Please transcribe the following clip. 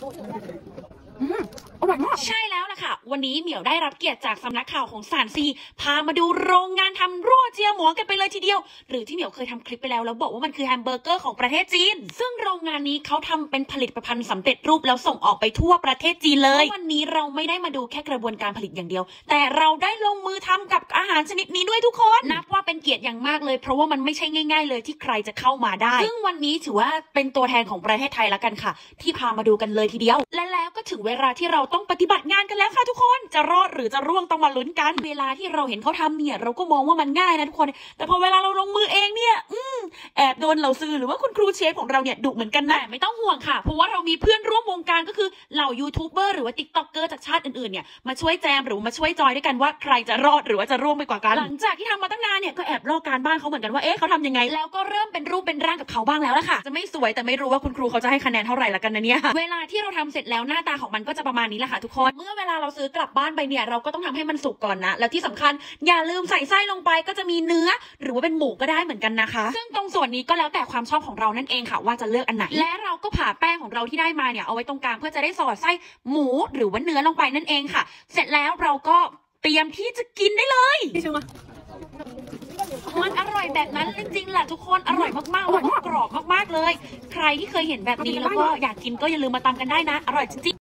ใช่แล้วล่ะค่ะวันนี้เหมียวได้รับเกียรติจากสำนักข่าวของซานซีพามาดูโรงงานทำรั่วเจียหมูกันไปเลยทีเดียวหรือที่เหมียวเคยทำคลิปไปแล้วบอกว่ามันคือแฮมเบอร์เกอร์ของประเทศจีนซึ่งโรงงานนี้เขาทำเป็นผลิตภัณฑ์สำเร็จรูปแล้วส่งออกไปทั่วประเทศจีนเลยวันนี้เราไม่ได้มาดูแค่กระบวนการผลิตอย่างเดียวแต่เราได้ลงมือทำกับอาหารชนิดนี้ด้วยทุกคนนับว่าเป็นเกียรติอย่างมากเลยเพราะว่ามันไม่ใช่ง่ายๆเลยที่ใครจะเข้ามาได้ซึ่งวันนี้ถือว่าเป็นตัวแทนของประเทศไทยละกันค่ะที่พามาดูกันเลยทีเดียวและแล้วก็ถึงเวลาที่เราต้องปฏิบัติงานกันแล้วค่ะทุกคนจะรอดหรือจะร่วงต้องมาลุ้นกันเวลาที่เราเห็นเขาทำเนี่ยเราก็มองว่ามันง่ายนะทุกคนแต่พอเวลาเราลงมือเองเนี่ยแอบโดนเหล่าซื้อหรือว่าคุณครูเชฟของเราเนี่ยดุเหมือนกันนะแต่ไม่ต้องห่วงค่ะเพราะว่าเรามีเพื่อนร่วมวงการก็คือเหล่ายูทูบเบอร์หรือว่าติ๊กต็อกเกอร์จากชาติอื่นๆเนี่ยมาช่วยแจมหรือมาช่วยจอยด้วยกันว่าใครจะรอดหรือว่าจะร่วงไปกว่ากันหลังจากที่ทำมาตั้งนานเนี่ยก็แอบลอกการบ้านเขาเหมือนกันว่าเขาทำยังไงแล้วก็เริ่มเป็นรูปเป็นร่างกับเขาบ้างแล้วล่ะค่ะจะไม่สวยแต่ไม่รู้ว่าคุณครูเขาจะให้คะแนนเท่าไหร่ละกันนะเนี่ยเวลาที่เราทำเสร็จแล้วหน้าตาของมันก็จะประมาณนี้แหละค่ะทุกคนเมื่อเวลาเราซื้อกลับบ้านไปเนี่ยเราก็ต้องทำให้มันสุกก่อนนะแล้วที่สำคัญอย่าลืมใส่ไส้ลงไปก็จะมีเนื้อหรือว่าเป็นหมูก็ได้เหมือนกันนะคะซึ่งตรงส่วนนี้ก็แล้วแต่ความชอบของเรานั่นเองค่ะว่าจะเลือกอันไหนและเราก็ผ่าแป้งของเราที่ได้มาเนี่ยเอาไว้ตรงกลางเพื่อจะได้สอดไส้หมูหรือว่าเนื้อลงไปนั่นเองค่ะเสร็จแล้วเราก็เตรียมที่จะกินได้เลยมันอร่อยแบบนั้นจริงๆแหละทุกคนอร่อยมากๆแล้วก็กรอบมากๆเลยใครที่เคยเห็นแบบนี้แล้วก็อยากกินก็อย่าลืมมาตามกันได้นะอร่อยจริง